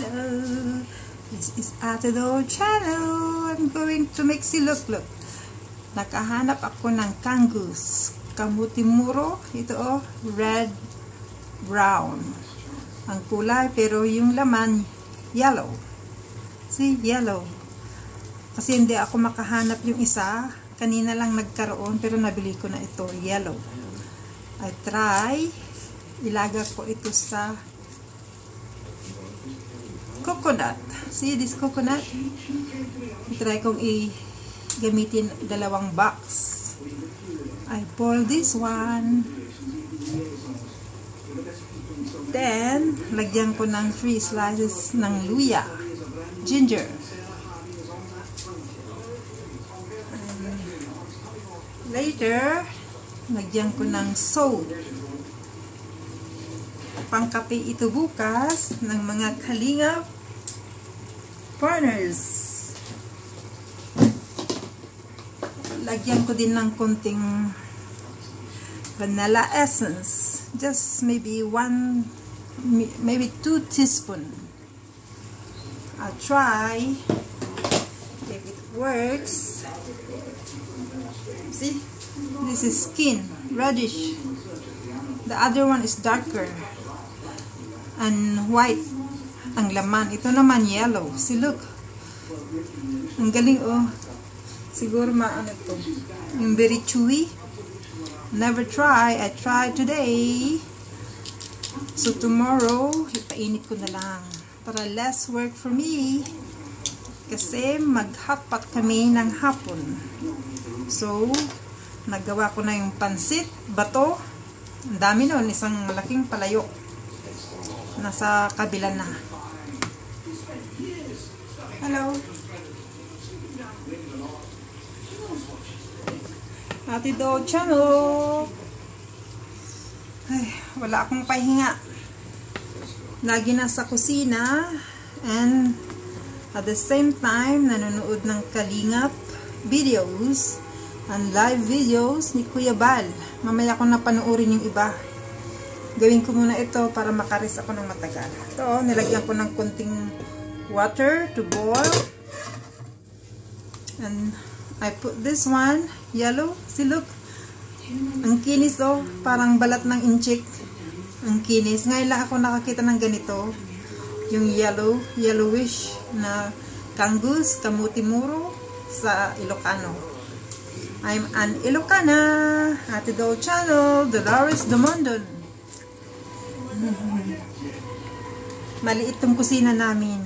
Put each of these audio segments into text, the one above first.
channel. This is Ate Do channel. I'm going to make look. Nakahanap ako ng kangus. Kamuti muro. Ito red, brown. Ang kulay pero yung laman yellow. See, yellow. Kasi hindi ako makahanap yung isa. Kanina lang nagkaroon pero nabili ko na ito, yellow. I try. Ilaga ko ito sa coconut. See this coconut? I-try kong gamitin dalawang box. I boil this one. Then, lagyan ko ng 3 slices ng luya. Ginger. And later, lagyan ko ng salt. Pangkape ito bukas ng mga kalingap partners. Lagyan ko din ng konting vanilla essence. Just maybe 2 teaspoon. I'll try if it works. See? This is skin, reddish. The other one is darker and white ang laman. Ito naman yellow. See, look. Ang galing, oh. Siguro maano to. Yung very chewy. Never try. I tried today. So tomorrow, ipainit ko na lang. Para less work for me. Kasi mag-hotpot kami ng hapon. So, nagawa ko na yung pansit, bato. Ang dami nun. Isang malaking palayok. Nasa kabila na. Hello. Ate Do channel. Ay, wala akong pahinga. Lagi nasa kusina and at the same time nanonood ng kalingap videos and live videos ni Kuya Bal. Mamaya ko na panoorin yung iba. Gawin ko muna ito para makaris ako ng matagal. Ito, nilagyan ko ng konting water to boil. And I put this one, yellow. See, look. Ang kinis, oh. Parang balat ng inchik. Ang kinis. Ngayon lang ako nakakita ng ganito. Yung yellow, yellowish na kangus, kamuti muro sa Ilocano. I'm an Ilocana. Ate Do channel, Dolores Dumondon. Maliit tong kusina namin.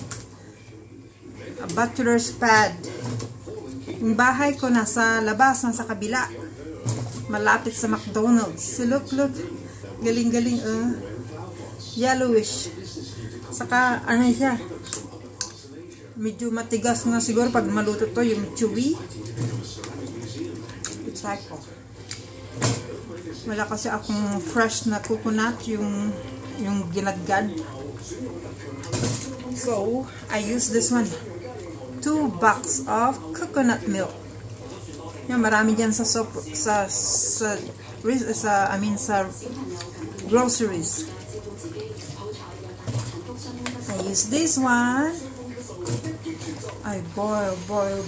A bachelor's pad. Yung bahay ko nasa labas, nasa kabila. Malapit sa McDonald's. So look. Galing-galing, yellowish. Saka, ano siya? Medyo matigas na siguro pag maluto to, yung chewy. I-try ko. Wala kasi akong fresh na coconut, yung ginadgad. So, I use this one. 2 box of coconut milk. Yan, marami dyan sa groceries. I use this one. I boil.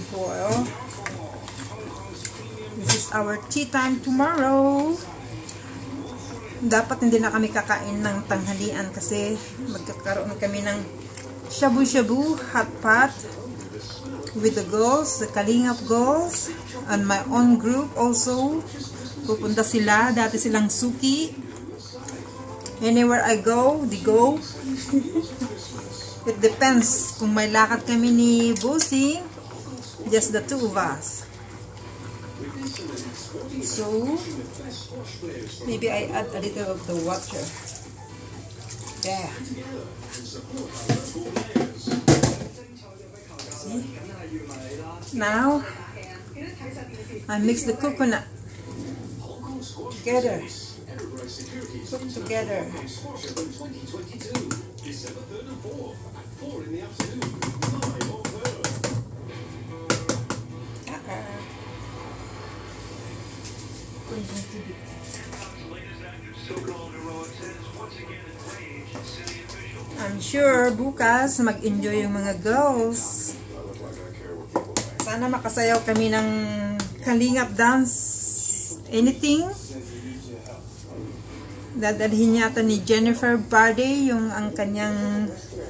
This is our tea time tomorrow. Dapat hindi na kami kakain ng tanghalian kasi magkakaroon kami ng shabu-shabu, hot pot with the girls, the Kalingap girls, and my own group also. Pupunta sila, dati silang suki. Anywhere I go, they go. It depends kung may lakad kami ni Bossing, just the 2 of us. So, maybe I add a little of the water. There. See? Now, I mix the coconut together. Cook together. I'm sure bukas mag-enjoy yung mga girls. Sana makasayaw kami ng kalingap dance. Anything. Dadalhin yata ni Jennifer Barde yung ang kanyang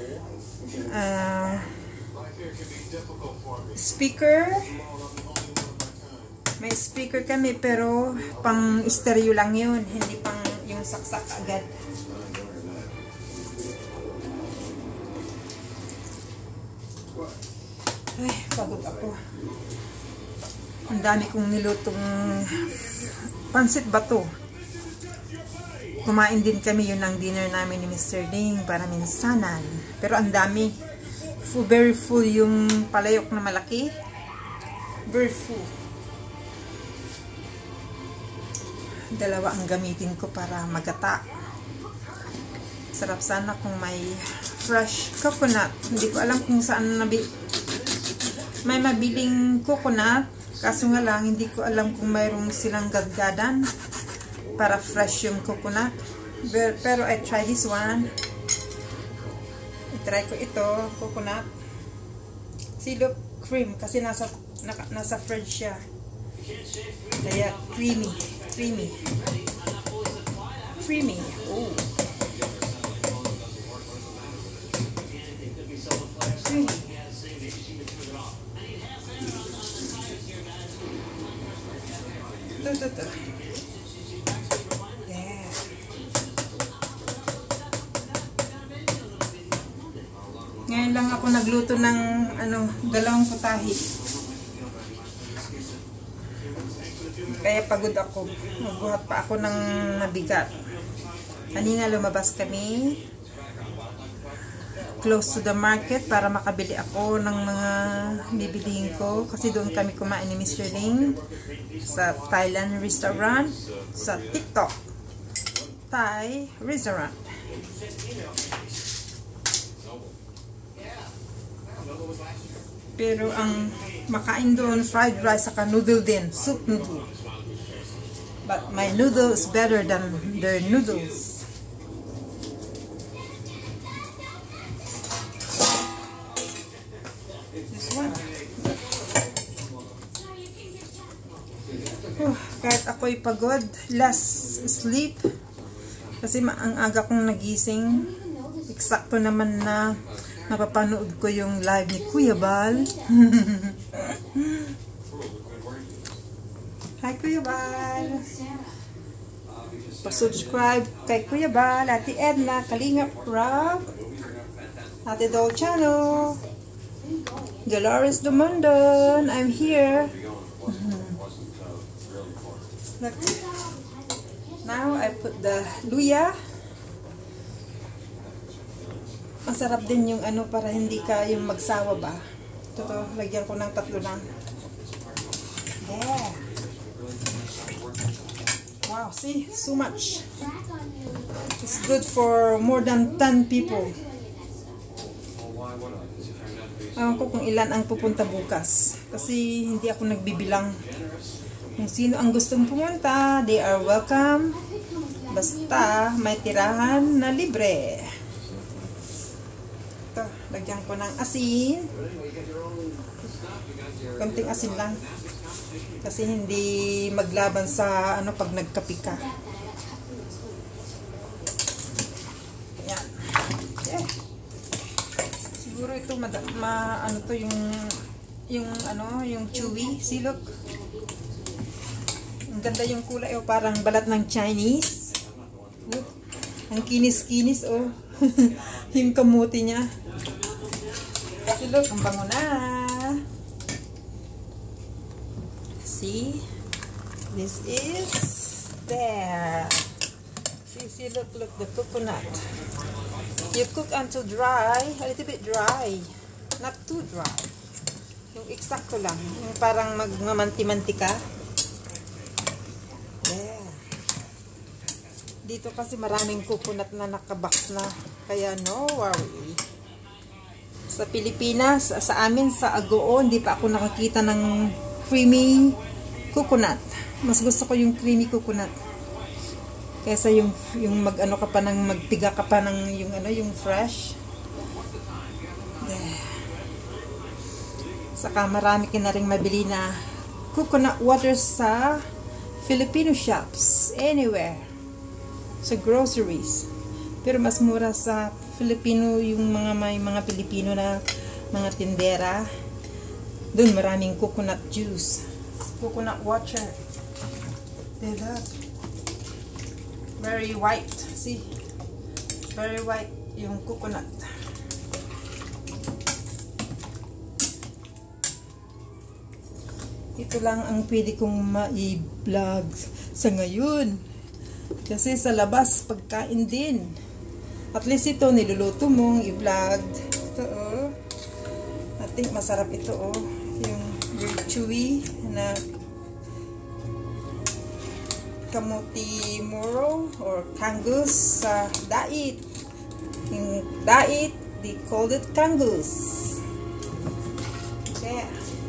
speaker. May speaker kami pero pang stereo lang yun, hindi pang yung saksak agad. Ay, pagod ako. Ang dami kong nilutong pansit bato. Kumain din kami, yun ang dinner namin ni Mr. Ding para minsanan. Pero ang dami. Very full yung palayok na malaki. Very full. Dalawa ang gamitin ko para magata. Sarap sana kung may fresh coconut. Hindi ko alam kung saan may mabiling coconut. Kaso nga lang, hindi ko alam kung mayroong silang gadgadan para fresh yung coconut. Pero I try this one. I-try ko ito, coconut. See, look, cream. Kasi nasa fridge siya. Kaya creamy. Creamy. Creamy. Oh. Creamy. Ito. Yeah. Ngayon lang ako nagluto ng dalawang putahe. Kaya pagod ako. Magbuhat pa ako ng mabigat. Kanina lumabas kami close to the market para makabili ako ng mga bibilihin ko. Kasi doon kami kumain ni Mr. Ling sa Thailand restaurant sa TikTok. Thai restaurant. Pero ang makain doon, fried rice saka noodle din. Soup noodle. But my noodle is better than their noodles. This one. Kahit ako'y pagod, last sleep. Kasi ang aga kong nagising. Eksakto naman na mapapanood ko yung live ni Kuya Bal. Hi Kuya Bal. Pa-subscribe kay Kuya Bal, Ate Edna, Kalingap Rob, Ate Doll Channel, Dolores Dumondon, I'm here. Look. Now I put the luya. Masarap din yung para hindi ka yung magsawa ba. Ito, lagyan ko ng 3 lang. Yeah. Wow, see? So much. It's good for more than 10 people. Alam ko kung ilan ang pupunta bukas. Kasi hindi ako nagbibilang. Kung sino ang gustong pumunta, they are welcome. Basta may tirahan na libre. Ito, lagyan ko ng asin. Konting asin lang. Kasi hindi maglaban sa pag nagkape ka. Ayan. Yeah. Siguro ito to yung chewy. See, look. Ang ganda yung kulay, parang balat ng Chinese. Look. Ang kinis-kinis, yung kamuti niya. See, look, ang bango na. See? This is there. See, look, the coconut. You cook until dry, a little bit dry. Not too dry. Yung eksakto lang. Yung parang magmamanti-manti ka. Yeah. Dito kasi maraming coconut na nakabox na. Kaya no worry. Sa Pilipinas, sa amin, sa Agoo, hindi pa ako nakakita ng creamy coconut. Mas gusto ko yung creamy coconut. Kaysa yung magpiga ka pa ng yung fresh. Saka marami ka na rin mabili na coconut water sa Filipino shops. Anywhere. Sa groceries. Pero mas mura sa Filipino yung may mga Pilipino na mga tindera. Doon maraming coconut juice. Coconut water. Diba? Very white. See? Very white yung coconut. Ito lang ang pwede kong ma-vlog sa ngayon. Kasi sa labas, pagkain din. At least ito, niluluto mong i-vlog. Ito, oh. I think masarap ito, oh. Yung very chewy na kamuti moro or kangus sa dait. Yung dait, they called it kangus. Yeah.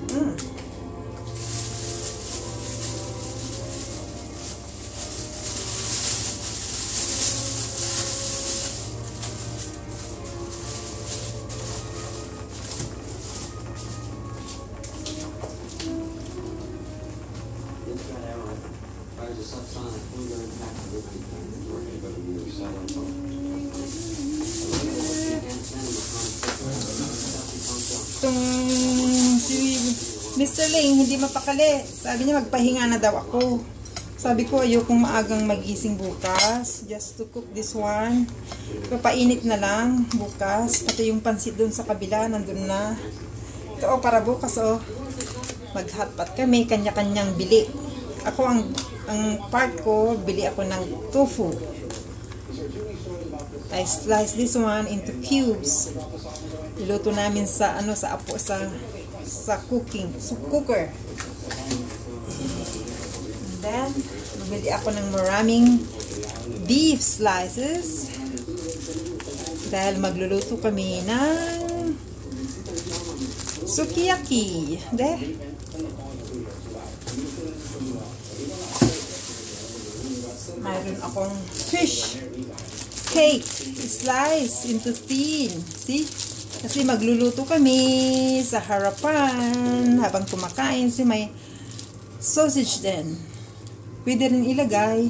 Itong si Mr. Ling hindi mapakali. Sabi niya magpahinga na daw ako. Sabi ko ayokong maagang magising bukas. Just to cook this one. Papainit na lang bukas. Pati yung pansit dun sa kabila nandun na. Ito oh, para bukas oh. Mag-hotpot kami. Kanya-kanyang bili. Ako ang part ko, bili ako ng tofu. I slice this one into cubes. Iluto namin sa cooker. And then bumili ako ng maraming beef slices dahil magluluto kami ng sukiyaki. Mayroon akong fish cake slice into thin. See? Kasi magluluto kami sa harapan habang kumakain. Si may sausage din. Pwede rin ilagay.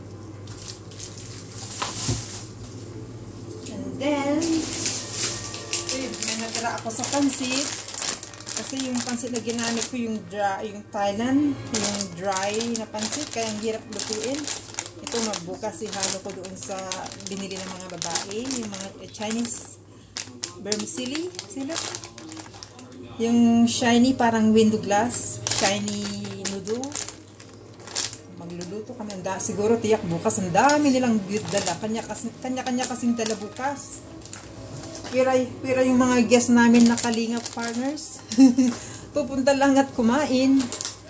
And then, may natira ako sa pansit. Kasi yung pansit na ginamit ko yung Thailand, yung dry na pansit. Kaya ang hirap lutuin. Ito magbukas ihalo ko doon sa binili ng mga babae. Yung mga Chinese vermicelli sila. Yung shiny parang window glass. Shiny noodle. Magluluto kami. Siguro tiyak bukas. Ang dami nilang dala. Kanya-kanya kasing dala bukas. Pira yung mga guest namin na Kalingap partners. Pupunta lang at kumain.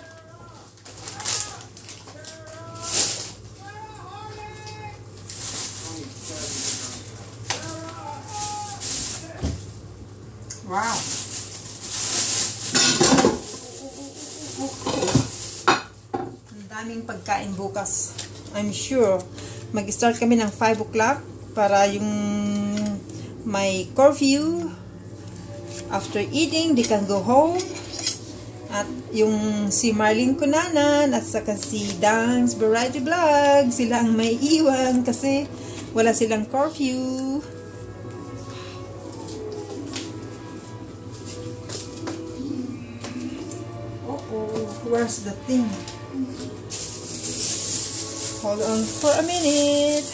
Wow. Ang daming pagkain bukas. I'm sure. Mag-start kami ng 5 o'clock para yung may curfew. After eating, they can go home. At yung si Marlene Cunanan at saka si Dance Variety Vlog, sila ang may iwan kasi wala silang curfew. Where's the thing? Hold on for a minute.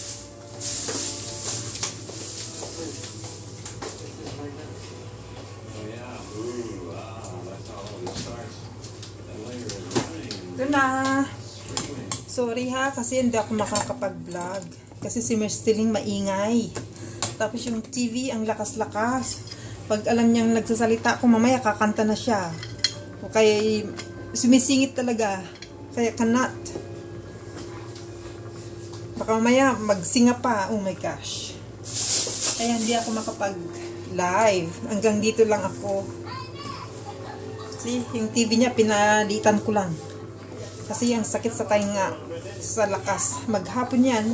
Ito na. Sorry ha, kasi hindi ako makakapag-vlog. Kasi si Merceling maingay. Tapos yung TV, ang lakas-lakas. Pag alam niyang nagsasalita ako, mamaya kakanta na siya. O kaya sumisingit talaga. Kaya cannot. Baka mamaya magsinga pa. Oh my gosh. Kaya hindi ako makapag-live. Hanggang dito lang ako. See, yung TV niya pinalitan ko lang. Kasi yung sakit sa tainga. Sa lakas. Maghapon yan.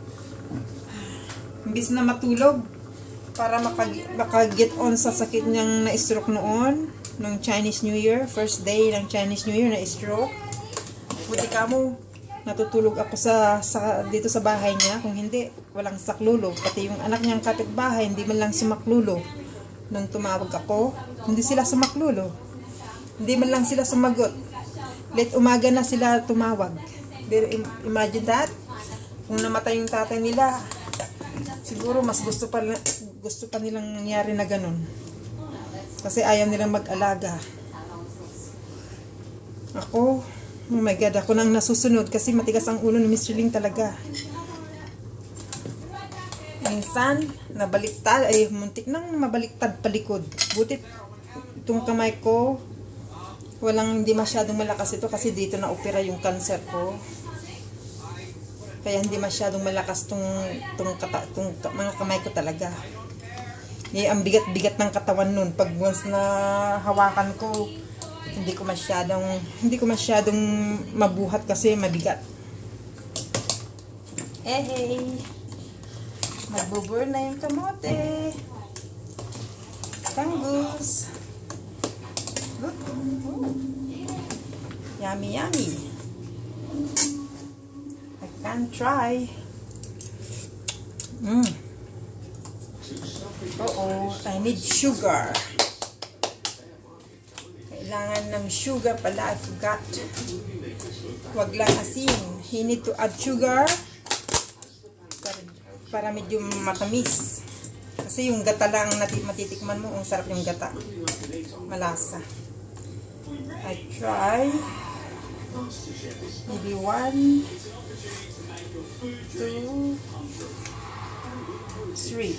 Imbis na matulog. Para makaget on sa sakit niyang na-stroke noon. nung Chinese New Year, first day ng Chinese New Year na stroke. Buti ka mo, natutulog ako dito sa bahay niya. Kung hindi, walang saklulo. Pati yung anak niyang kapitbahay, hindi man lang sumaklulo. Nung tumawag ako, hindi sila sumaklulo. Hindi man lang sila sumagot. Late umaga na sila tumawag. Imagine that. Kung namatay yung tatay nila, siguro mas gusto pa nilang nangyari na ganun. Kasi ayaw nilang mag-alaga. Ako, oh my God, ako nang nasusunod kasi matigas ang ulo ni Mr. Ling talaga. Minsan, nabaliktad, ay muntik nang mabaliktad palikod. Buti itong kamay ko, hindi masyadong malakas ito kasi dito na opera yung cancer ko. Kaya hindi masyadong malakas tong mga kamay ko talaga. Ang bigat-bigat ng katawan nun. Pag once na hawakan ko, hindi ko masyadong mabuhat kasi mabigat. Hey! Magbubur na yung kamote. Kangus. Look. Yummy, yummy. I can try. I need sugar. Kailangan ng sugar pala. I forgot. Wag lang asin. You need to add sugar para medyo matamis. Kasi yung gata lang matitikman mo. Ang sarap yung gata. Malasa. I try. Maybe 1, 2, 3.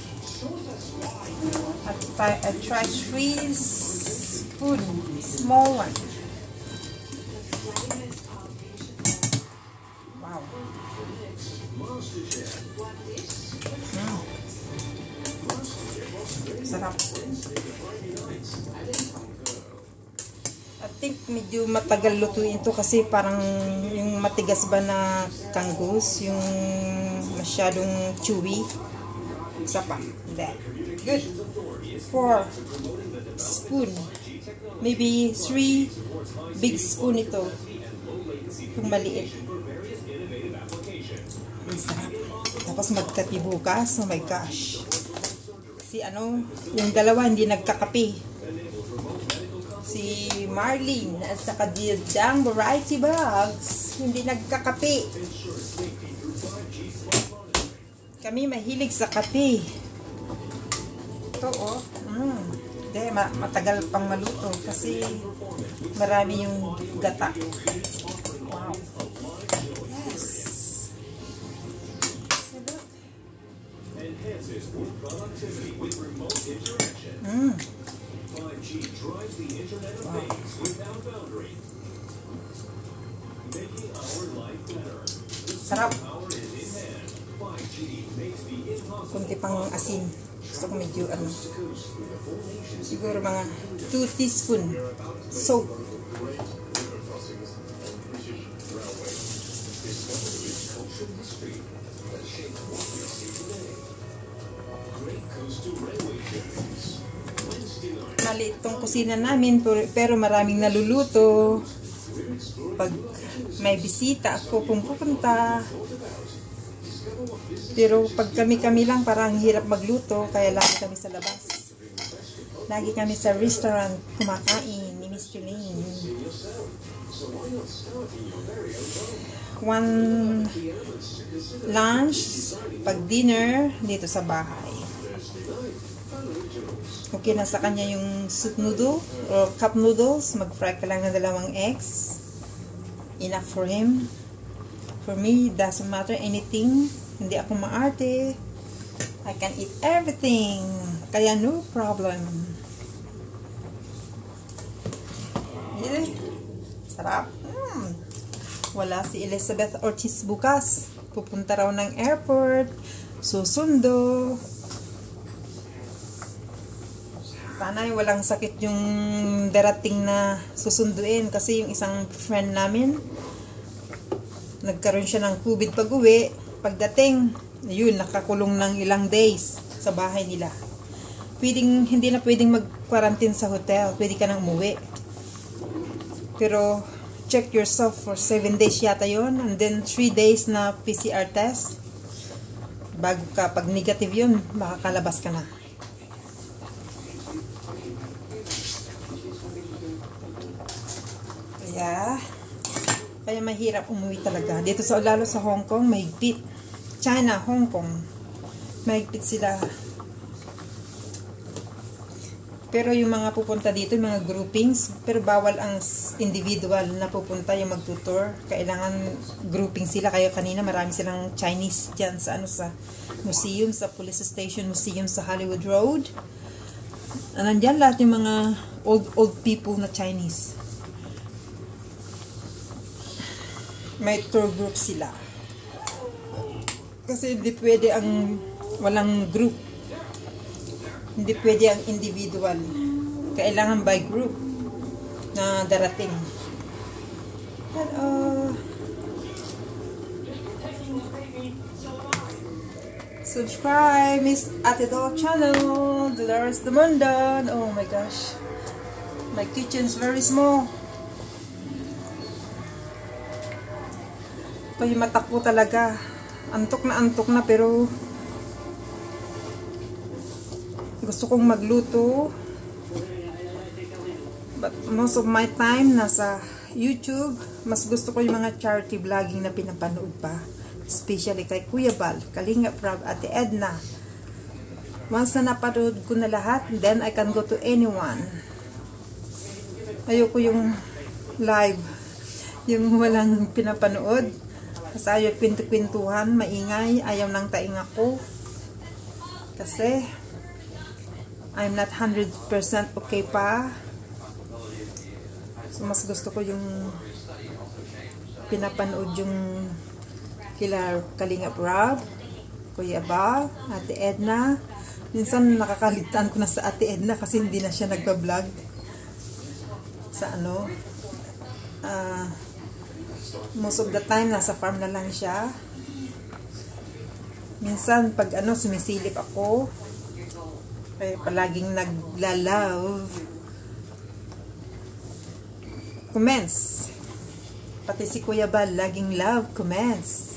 I try 3 spoons, small one. Wow. Sarap. I think medyo matagal lutuin ito kasi parang yung matigas ba na kangus, yung masyadong chewy. Isa pa. That. Good. 4 spoon. Maybe 3 big spoon ito. Kung maliit. Sarap. Tapos magkape bukas. Oh my gosh. Si yung dalawa hindi nagkakape. Si Marlene at saka Dildang Variety Bags hindi nagkakape. Kami mahilig sa kape. Ito matagal pang maluto kasi marami yung gata. Wow. Yes. Sarap. Kunti pang asin. Gusto ko medyo siguro mga 2 teaspoon soap. Maliit tong kusina namin pero maraming naluluto. Pag may bisita ako pupunta. Pero pag kami lang parang hirap magluto kaya lagi kami sa labas. Lagi kami sa restaurant kumakain ni Mr. Ling. 1 lunch, pag dinner dito sa bahay. Okay na sa kanya yung soup noodle or cup noodles. Mag-fry ka lang ng 2 eggs. Enough for him. For me, it doesn't matter anything. Hindi ako maarte. I can eat everything. Kaya no problem. Yeah. Sarap. Wala si Elizabeth Ortiz bukas. Pupunta raw ng airport. Susundo. Sana'y walang sakit yung darating na susunduin. Kasi yung isang friend namin, nagkaroon siya ng COVID pag-uwi. Pagdating, yun, nakakulong ng ilang days sa bahay nila. hindi na pwedeng mag-quarantine sa hotel. Pwede ka nang umuwi. Pero, check yourself for 7 days yata yun. And then, 3 days na PCR test. Bago ka, pag negative yun, makakalabas ka na. Kaya mahirap umuwi talaga. Dito lalo sa Hong Kong, mahigpit. China, Hong Kong, mahigpit sila. Pero yung mga pupunta dito, yung mga groupings, pero bawal ang individual na pupunta yung magtutour. Kailangan grouping sila. Kaya kanina marami silang Chinese dyan sa museum, sa police station museum sa Hollywood Road. Nandyan lahat yung mga old people na Chinese. May tour group sila. Kasi hindi pwede ang walang group. Hindi pwede ang individual. Kailangan by group na darating. Subscribe, Miss Ate Doll channel, Dolores Damondan. Oh my gosh. My kitchen's very small. Ito yung mata ko talaga. Antok na pero gusto kong magluto. But most of my time nasa YouTube. Mas gusto ko yung mga charity vlogging na pinapanood pa. Especially kay Kuya Bal, Kalinga Prab, Ate Edna. Once na napanood ko na lahat, then I can go to anyone. Ayoko yung live. Yung walang pinapanood. Kasi ayaw kwento-kwentuhan, maingay, ayaw nang taing ako. Kasi, I'm not 100% okay pa. So, mas gusto ko yung pinapanood yung kila Kalinga Prab, Kuya Bal, Ate Edna. Minsan nakakalitan ko na sa Ate Edna kasi hindi na siya nagpa-vlog sa most of the time nasa farm na lang siya. Minsan pag sumisilip ako, kaya palaging nagla-love comments. Pati si Kuya Bal laging love comments.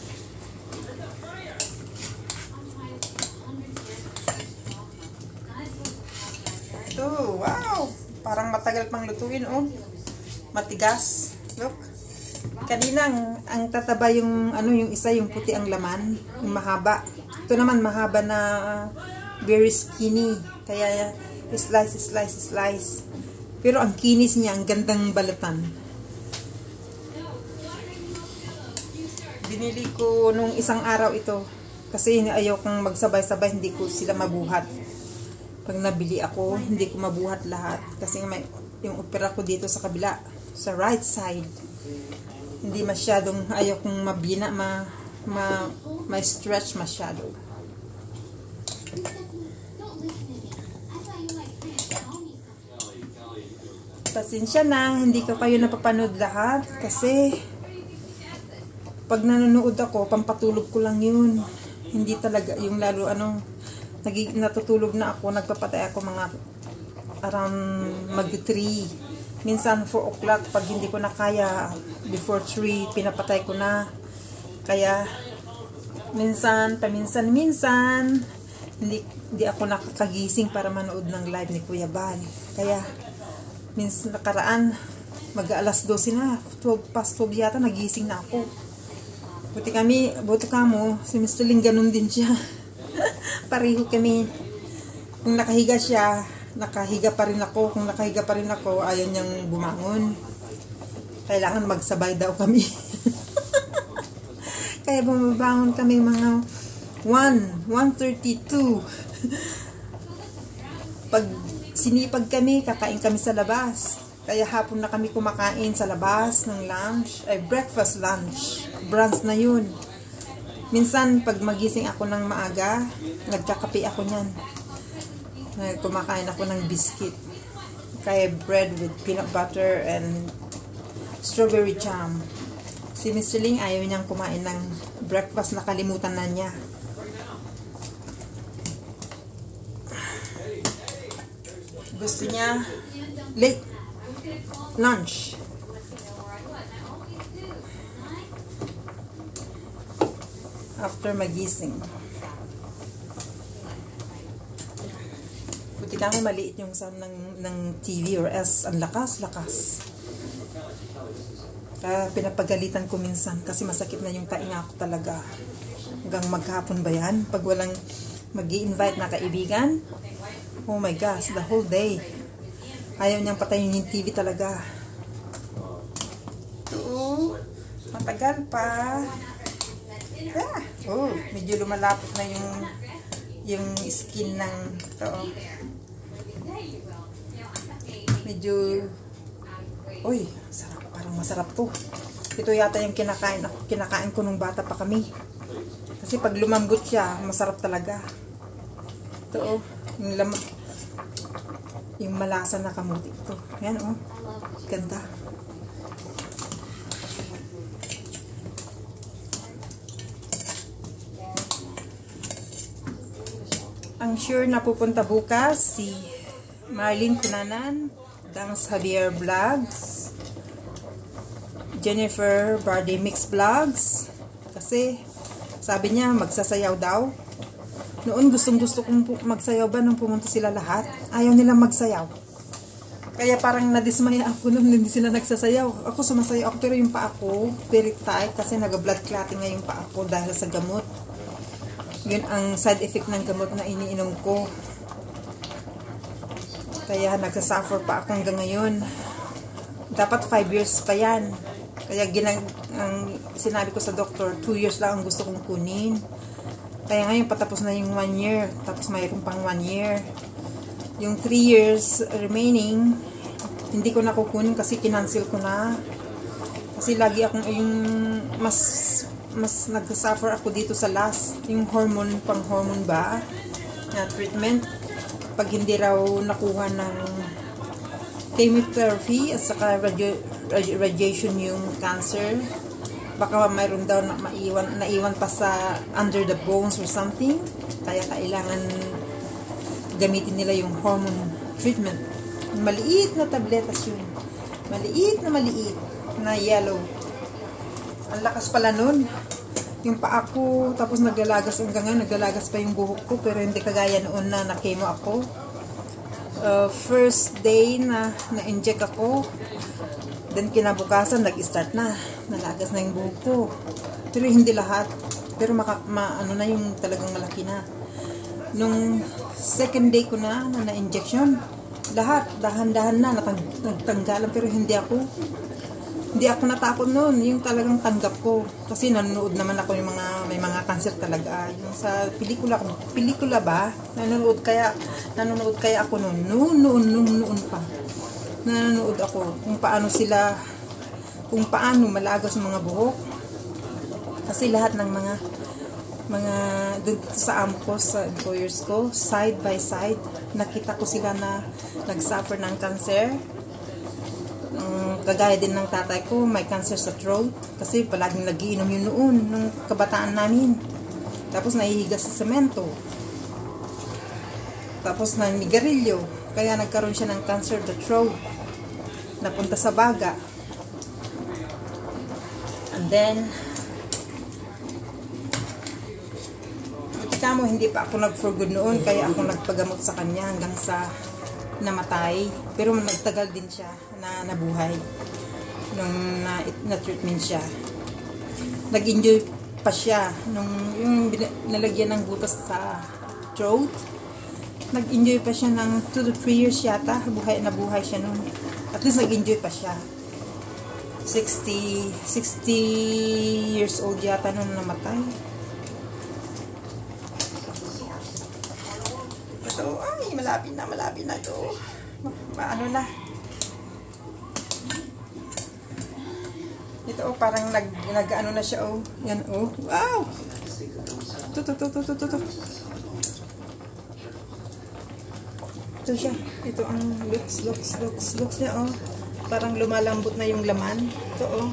Ito, wow, parang matagal pang lutuin. Matigas. Look. Kanina ang tataba yung yung isa, yung puti ang laman, yung mahaba. Ito naman mahaba na very skinny. Kaya slice. Pero ang kinis niya, ang gandang balatan. Binili ko nung isang araw ito kasi ayaw kong magsabay-sabay, hindi ko sila mabuhat. Pag nabili ako, hindi ko mabuhat lahat kasi may yung opera ko dito sa kabila, sa right side. Hindi masyadong, ayaw kong mabina, may stretch masyado. Pasensya na, hindi ko kayo napapanood lahat kasi pag nanonood ako, pampatulog ko lang yun. Hindi talaga, yung lalo natutulog na ako, nagpapatay ako mga around mag-3. Minsan 4 o'clock, pag hindi ko na kaya, before 3, pinapatay ko na. Kaya, paminsan, hindi ako nakakagising para manood ng live ni Kuya Bal. Kaya, minsan nakaraan, mag-alas 12 na, 12 past 12 yata, nagising na ako. Buti kamo, si Mr. Ling, ganun din siya. Pareho kami. Kung nakahiga siya, nakahiga pa rin ako. Kung nakahiga pa rin ako, ayaw niyang bumangon. Kailangan magsabay daw kami. Kaya bumabangon kami mga 1:32. Pag sinipag kami, kakain kami sa labas. Kaya hapon na kami kumakain sa labas ng lunch, breakfast lunch. Brunch na yun. Minsan, pag magising ako ng maaga, nagkakape ako niyan. Kumakain ako ng biscuit. Kaya bread with peanut butter and strawberry jam. Si Mr. Ling ayaw niyang kumain ng breakfast, nakalimutan na niya. Gusto niya late lunch. After magising. Buti na maliit yung sound ng TV or else ang lakas. Kaya pinapagalitan ko minsan kasi masakit na yung tainga ko talaga. Hanggang maghapon ba yan? Pag walang mag-i-invite na kaibigan, oh my gosh, the whole day. Ayaw niyang patayin yung TV talaga. Ito, matagal pa. Oh, medyo lumalapot na yung skin ng ito. Medyo, uy, sarap, parang masarap to. Ito yata yung kinakain ko nung bata pa kami. Kasi pag lumambot siya, masarap talaga. Ito, yung malasa na kamuti ito. Yan, oh, ganda. Ang sure na pupunta bukas si Marlene Cunanan, Dance Javier Vlogs, Jennifer Bardi Mix Vlogs, kasi sabi niya magsasayaw daw. Noon gustong-gusto kong magsayaw ba nung pumunta sila lahat. Ayaw nilang magsayaw. Kaya parang nadismaya ako nung hindi sila nagsasayaw. Ako sumasayaw ako pero yung paa ko very tight kasi nag-blood clotting nga yung paa ko dahil sa gamot. Yun ang side effect ng gamot na iniinom ko. Kaya nagsasuffer pa ako hanggang ngayon. Dapat 5 years pa yan. Kaya sinabi ko sa doktor, 2 years lang ang gusto kong kunin. Kaya ngayon patapos na yung 1 year. Tapos mayroon pang 1 year. Yung 3 years remaining, hindi ko na kukunin kasi kinancel ko na. Kasi lagi akong yung mas nag-suffer ako dito sa last, yung pang-hormone ba na treatment. Pag hindi raw nakuha ng chemotherapy at saka radiation yung cancer, baka mayroon daw na naiwan pa sa under the bones or something. Kaya kailangan gamitin nila yung hormone treatment. Maliit na tabletas yun. Maliit na yellow. Ang lakas pala nun. Yung paa ko, tapos naglalagas hanggang ngayon, naglalagas pa yung buhok ko, pero hindi kagaya noon na na-chemo ako. First day na na-inject ako, then kinabukasan, nag-start na. Nalagas na yung buhok ko. Pero hindi lahat. Pero ano na yung talagang malaki na. Nung second day ko na na-injection, lahat, dahan-dahan na, nagtanggalan, pero hindi ako natakot noon, yung talagang tanggap ko. Kasi nanonood naman ako yung may mga cancer talaga. Yung sa pelikula ba? Nanonood kaya ako noon pa. Nanonood ako kung paano malagos ang mga buhok. Kasi lahat ng mga dun sa amo ko, sa employers ko, side by side, nakita ko sila na nagsuffer ng cancer. Kagaya din ng tatay ko, may cancer sa throat. Kasi palaging nagiinom yun noon, nung kabataan namin. Tapos nahihiga sa semento. Tapos nanigarilyo. Kaya nagkaroon siya ng cancer the throat. Napunta sa baga. And then, kita mo, hindi pa ako nag-for good noon. Kaya ako nagpagamot sa kanya hanggang sa namatay. Pero nagtagal din siya na nabuhay nung na-treatment siya. Nag-enjoy pa siya nung yung nalagyan ng butas sa throat. Nag-enjoy pa siya ng 2 to 3 years yata. Nabuhay siya nun. At least nag-enjoy pa siya. 60 years old yata nung namatay. Ito, ay, malapit na to. Ano na. Ito, parang nag-ano na siya, oh. Yan, oh. Wow! Ito. Ito siya. Ito ang looks niya, oh. Parang lumalambot na yung laman. Ito, oh.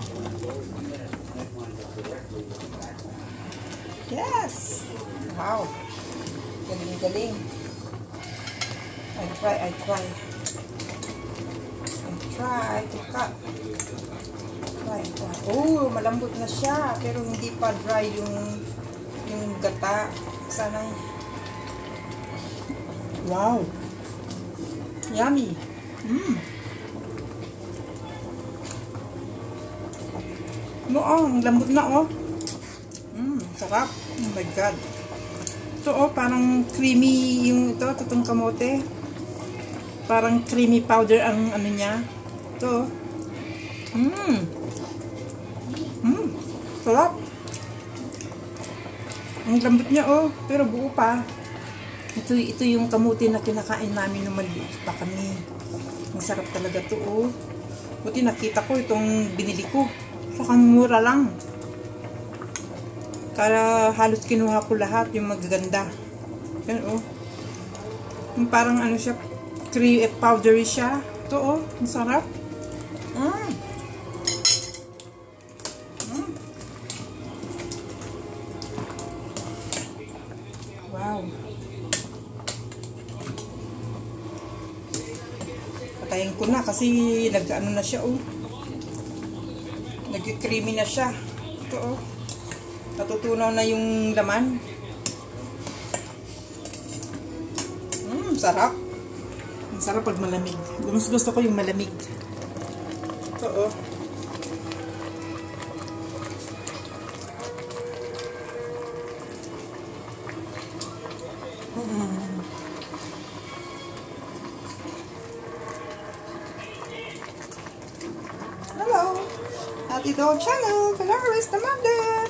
Yes! Wow! Galing. I try. try to cut. Oh, malambot na siya, pero hindi pa dry yung gata. Sana. Wow. Yummy. Ang lambot na, oh. Sarap. Oh my God. Ito, oh, parang creamy yung ito, itong kamote. Parang creamy powder ang ano niya. Ito, oh. Sarap. Ang lambot niya, oh. Pero buo pa. Ito yung kamote na kinakain namin nung maliit pa kami. Ang sarap talaga to, oh. Buti nakita ko itong binili ko. Sakang mura lang. Kaya halos kinuha ko lahat yung magaganda. Yan, oh. Yung parang ano siya, creamy powdery siya. Ito, oh. Ang sarap. Wow. Patayin ko na kasi nag-ano na siya, oh. Nag-creamy na siya. Ito, oh. Natutunaw na yung laman. Sarap. Ang sarap pag malamig. Mas gusto ko yung malamig. Ito, oh. Hello! Ate Dog Channel! Calories the Mother!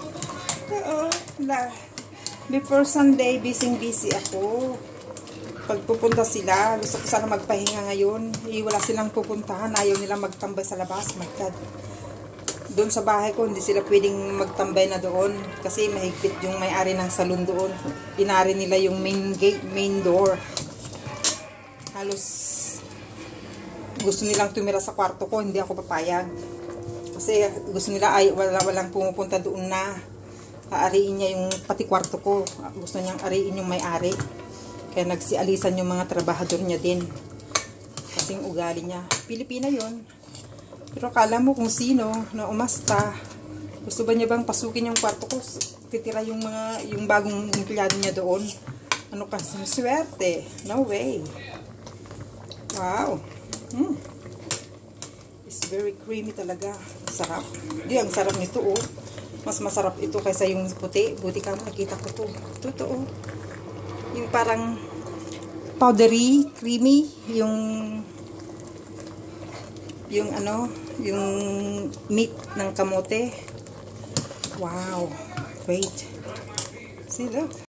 Before Sunday, busy ako. Pagpupunta sila, gusto ko sana magpahinga ngayon. Wala silang pupuntahan, ayaw nilang magtambay sa labas. My God. Doon sa bahay ko, hindi sila pwedeng magtambay na doon. Kasi mahigpit yung may-ari ng salon doon. Inari nila yung main gate, main door. Halos gusto nilang tumira sa kwarto ko, hindi ako papayag. Kasi gusto nila ay walang pumupunta doon na. Aariin niya yung pati kwarto ko. Gusto niyang ariin yung may-ari. Kaya nagsialisan yung mga trabahador niya din. Kasing ugali niya. Pilipina yon. Pero akala mo kung sino na umasta. Gusto ba niya bang pasukin yung kwarto ko? Titira yung bagong empleyado niya doon. Ano kasi swerte. No way. Wow. It's very creamy talaga. Sarap. Di, ang sarap nito, oh. Mas masarap ito kaysa yung puti. Buti ka mo, nakita ko to. Ito, oh. Yung parang powdery, creamy, yung ano, yung meat ng kamote. Wow. Wait. See, look.